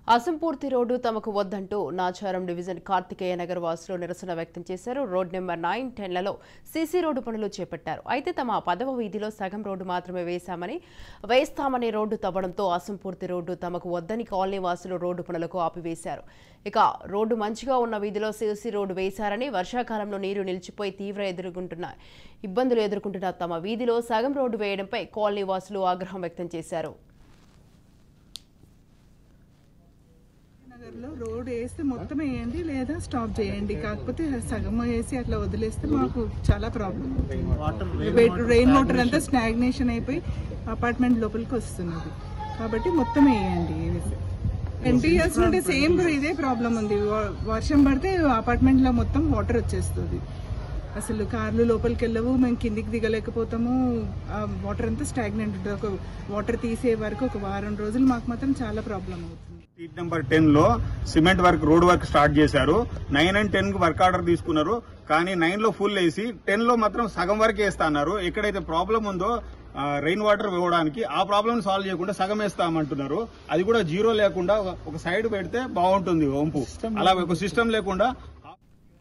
అసంపూర్తి road తమకు వద్దంటూ Nacharam division Karthikeya Nagar వాసులు నిరసన వ్యక్తం చేశారు. రోడ్ నెంబర్ 9, 10లలో సీసీ రోడ్డు పనులు చేపట్టారు. అయితే తమ 10వ వీధిలో సగం రోడ్డు మాత్రమే వేస్తామని రోడ్డు తవ్వడంతో అసంపూర్తి రోడ్డు తమకు వద్దని కాలనీ వాసులు రోడ్డు పనులకు ఆపివేశారు. ఇక రోడ్డు మంచిగా ఉన్న వీధిలో సీసీ రోడ్డు వేశారని, వర్షాకాలంలో నీరు నిలిచిపోయి తీవ్ర ఇబ్బందులు ఎదుర్కొంటున్న తమ వీధిలో సగం రోడ్డు వేయడంపై కాలనీ వాసులు ఆగ్రహం వ్యక్తం చేశారు. రోడ్ వేస్తే మొత్తం వేయండి లేదా స్టాప్ చేయండి, కాకపోతే సగం వేసి అట్లా వదిలేస్తే మాకు చాలా ప్రాబ్లం. రెయిన్ వాటర్ అంతా స్టాగ్నేషన్ అయిపోయి అపార్ట్మెంట్ లోపలికి వస్తున్నది, కాబట్టి మొత్తం వేయండి. 20 years నుండి సేమ్ ఇదే ప్రాబ్లం ఉంది. వర్షం పడితే అపార్ట్మెంట్ లో మొత్తం వాటర్ వచ్చేస్తుంది. అసలు కార్లు లోపలికి వెళ్ళవు, మేము కిందికి దిగలేకపోతాము. వాటర్ అంతా స్టాగ్నెంట్ ఉంటుంది. ఒక వాటర్ తీసే వరకు ఒక వారం రోజులు మాకు మాత్రం చాలా ప్రాబ్లం అవుతుంది. స్ట్రీట్ నెంబర్ 10 లో cement work, road work start చేశారు. 9 and 10 కు వర్క్ ఆర్డర్ తీసుకున్నారు. కానీ 9 లో ఫుల్ వేసి 10 లో మాత్రం సగం వరకు వేస్తా అన్నారు. ఎక్కడైతే ప్రాబ్లం ఉందో రెయిన్ వాటర్ ఇవ్వడానికి ఆ ప్రాబ్లం సాల్వ్ చేయకుండా సగం వేస్తామంటున్నారు. అది కూడా జీరో లేకుండా ఒక సైడ్ పెడితే బాగుంటుంది వంపు. అలా ఒక సిస్టమ్ లేకుండా